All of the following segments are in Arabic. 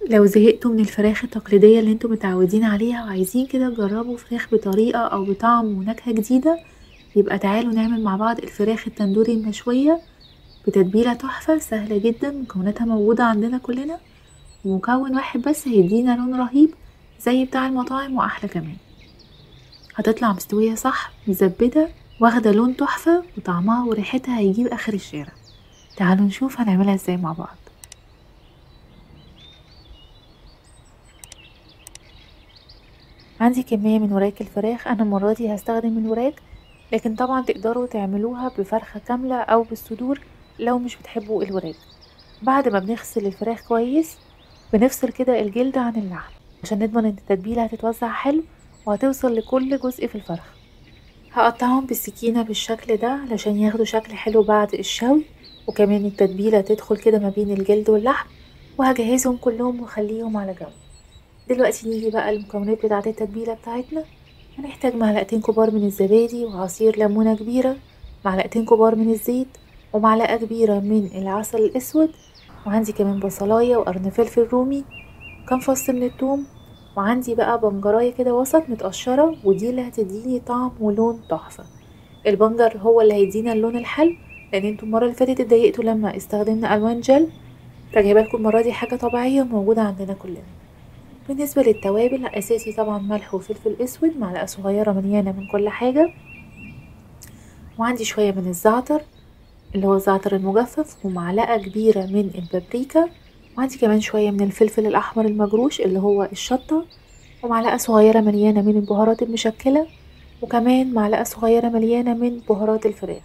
لو زهقتوا من الفراخ التقليدية اللي انتوا متعودين عليها وعايزين كده تجربوا فراخ بطريقة او بطعم ونكهة جديدة، يبقى تعالوا نعمل مع بعض الفراخ التندوري المشوية بتتبيلة تحفة سهلة جدا. مكوناتها موجودة عندنا كلنا، ومكون واحد بس هيدينا لون رهيب زي بتاع المطاعم واحلى كمان. هتطلع مستوية صح، مزبدة، واخدة لون تحفة، وطعمها وريحتها هيجيب اخر الشارع. تعالوا نشوف هنعملها ازاي مع بعض. عندي كمية من وراك الفراخ، انا المرة دي هستخدم الوراك، لكن طبعا تقدروا تعملوها بفرخة كاملة او بالصدور لو مش بتحبوا الوراك. بعد ما بنغسل الفراخ كويس بنفصل كده الجلد عن اللحم عشان نضمن ان التتبيلة هتتوزع حلو وهتوصل لكل جزء في الفرخة. هقطعهم بالسكينة بالشكل ده علشان ياخدوا شكل حلو بعد الشوي، وكمان التتبيلة تدخل كده ما بين الجلد واللحم. وهجهزهم كلهم واخليهم على جنب. دلوقتي نيجي بقى المكونات بتاعة التتبيلة بتاعتنا. هنحتاج معلقتين كبار من الزبادي وعصير ليمونة كبيرة، معلقتين كبار من الزيت، ومعلقة كبيرة من العسل الأسود، وعندي كمان بصلاية وقرن فلفل رومي وكام فص من الثوم، وعندي بقى بنجراية كده وسط متقشرة، ودي اللي هتديني طعم ولون تحفة. البنجر هو اللي هيدينا اللون الحلو، لان انتوا المرة اللي فاتت اتضايقتوا لما استخدمنا ألوان جل، فجايبه لكم المرة دي حاجة طبيعية موجودة عندنا كلنا. بالنسبة للتوابل أساسي طبعا ملح وفلفل أسود، معلقة صغيرة مليانة من كل حاجة، وعندي شوية من الزعتر اللي هو الزعتر المجفف، ومعلقة كبيرة من البابريكا، وعندي كمان شوية من الفلفل الأحمر المجروش اللي هو الشطة، ومعلقة صغيرة مليانة من البهارات المشكلة، وكمان معلقة صغيرة مليانة من بهارات الفراخ.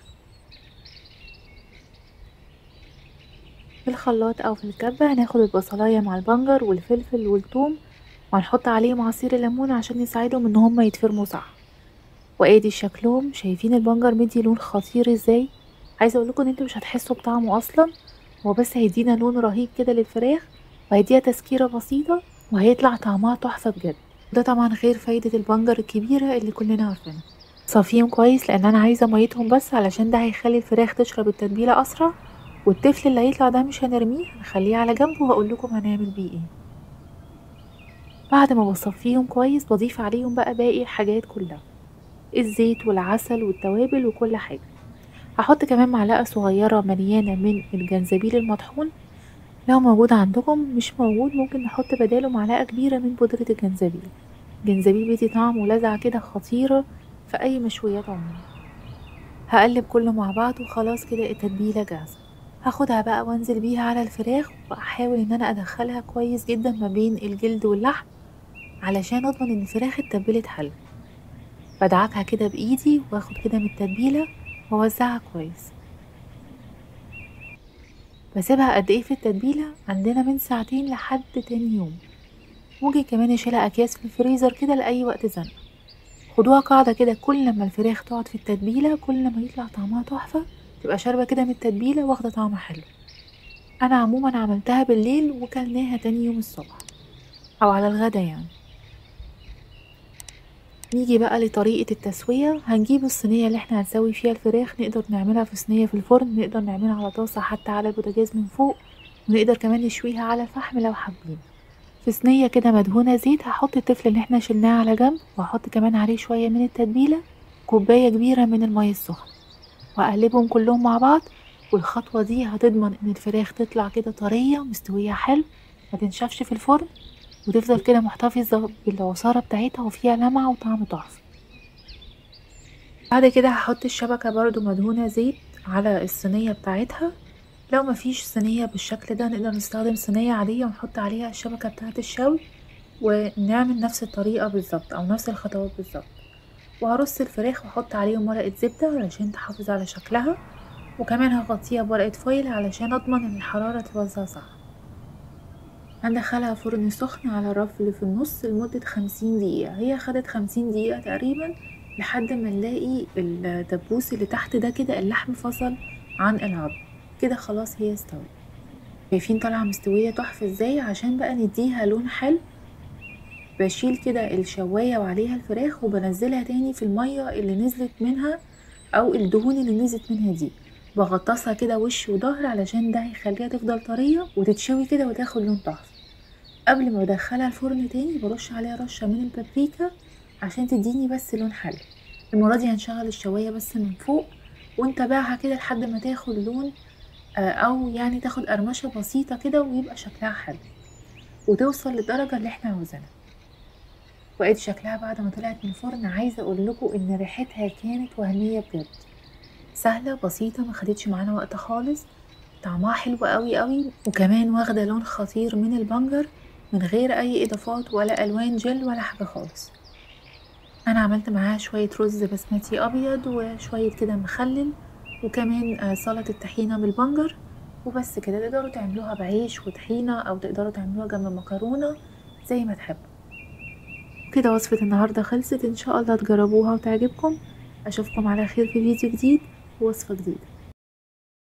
في الخلاط أو في الكبة هناخد البصلاية مع البنجر والفلفل والثوم، وهنحط عليهم عصير الليمون عشان يساعدهم ان هما يتفرموا صح. وادي شكلهم، شايفين البنجر مدي لون خطير ازاي؟ عايزه اقول لكم ان انتوا مش هتحسوا بطعمه اصلا، هو بس هيدينا لون رهيب كده للفراخ، وهيديها تسكيره بسيطه، وهيطلع طعمها تحفه بجد. ده طبعا غير فايده البنجر الكبيره اللي كلنا عارفينها. صافيهم كويس لان انا عايزه ميتهم بس، علشان ده هيخلي الفراخ تشرب التتبيله اسرع. والتفل اللي هيطلع ده مش هنرميه، هنخليه على جنب وهقول لكم هنعمل بيه ايه. بعد ما بصفيهم كويس بضيف عليهم بقى باقي الحاجات كلها، الزيت والعسل والتوابل وكل حاجة. هحط كمان معلقة صغيرة مليانة من الجنزبيل المطحون، لو موجود عندكم، مش موجود ممكن نحط بداله معلقة كبيرة من بودرة الجنزبيل. الجنزبيل بيدي طعم ولذعة كده خطيرة في أي مشويات عموما. هقلب كله مع بعض وخلاص كده التتبيلة جاهزة. هاخدها بقى وانزل بيها على الفراخ، واحاول ان انا ادخلها كويس جدا ما بين الجلد واللحم علشان اضمن ان الفراخ اتبلت حلو. بدعكها كده بايدي واخد كده من التتبيله واوزعها كويس. بسيبها قد ايه في التتبيله؟ عندنا من ساعتين لحد تاني يوم. ممكن كمان اشيلها اكياس في الفريزر كده لاي وقت زنقه. خدوها قاعده كده، كل لما الفراخ تقعد في التتبيله كل لما يطلع طعمها تحفه، تبقى شاربه كده من التتبيله واخده طعم حلو. انا عموما عملتها بالليل وكلناها تاني يوم الصبح او على الغدا يعني. نيجي بقى لطريقة التسوية. هنجيب الصينية اللي احنا هنسوي فيها الفراخ، نقدر نعملها في صينية في الفرن، نقدر نعملها على طاسة حتى على البوتاجاز من فوق، ونقدر كمان نشويها على الفحم لو حابين. في صينية كده مدهونة زيت هحط التفل اللي احنا شلناه على جنب، وهحط كمان عليه شوية من التتبيلة، كوباية كبيرة من المية السخنة، وأقلبهم كلهم مع بعض. والخطوة دي هتضمن ان الفراخ تطلع كده طرية مستوية حلو، ما تنشفش في الفرن، وتفضل كده محتفظة بالعصارة بتاعتها وفيها لمعة وطعم تحفة. بعد كده هحط الشبكة برضو مدهونة زيت على الصينية بتاعتها. لو مفيش صينية بالشكل ده نقدر نستخدم صينية عادية ونحط عليها الشبكة بتاعة الشوي، ونعمل نفس الطريقة بالظبط او نفس الخطوات بالظبط. وهرص الفراخ واحط عليهم ورقة زبدة علشان تحافظ على شكلها، وكمان هغطيها بورقة فويل علشان اضمن ان الحرارة توزع صح. هندخلها فرن سخن على الرف اللي في النص لمدة 50 دقيقة. هي خدت 50 دقيقة تقريبا، لحد ما نلاقي الدبوس اللي تحت ده كده اللحم فصل عن العظم. كده خلاص هي استوت. شايفين طالعة مستوية تحفة ازاي؟ عشان بقى نديها لون حلو بشيل كده الشواية وعليها الفراخ وبنزلها تاني في المية اللي نزلت منها او الدهون اللي نزلت منها دي، بغطسها كده وش وظهر علشان ده هيخليها تفضل طرية وتتشوي كده وتاخد لون تحفة. قبل ما بدخلها الفرن تاني برش عليها رشة من البابريكا عشان تديني بس لون حلو. المرة دي هنشغل الشواية بس من فوق ونتابعها كده لحد ما تاخد لون او يعني تاخد قرمشة بسيطة كده ويبقى شكلها حلو وتوصل للدرجة اللي احنا عاوزينها. وادي شكلها بعد ما طلعت من الفرن. عايزة اقول لكم ان ريحتها كانت وهمية بجد، سهلة بسيطة ما خدتش معانا وقت خالص، طعمها حلو قوي قوي، وكمان واخدة لون خطير من البنجر من غير اي اضافات ولا الوان جل ولا حاجة خالص. انا عملت معاها شوية رز بسمتي ابيض وشوية كده مخلل وكمان سلطة طحينة بالبنجر وبس كده. تقدروا تعملوها بعيش وطحينة او تقدروا تعملوها جنب مكرونة زي ما تحبوا. كده وصفة النهاردة خلصت، ان شاء الله تجربوها وتعجبكم. اشوفكم على خير في فيديو جديد ووصفة جديدة.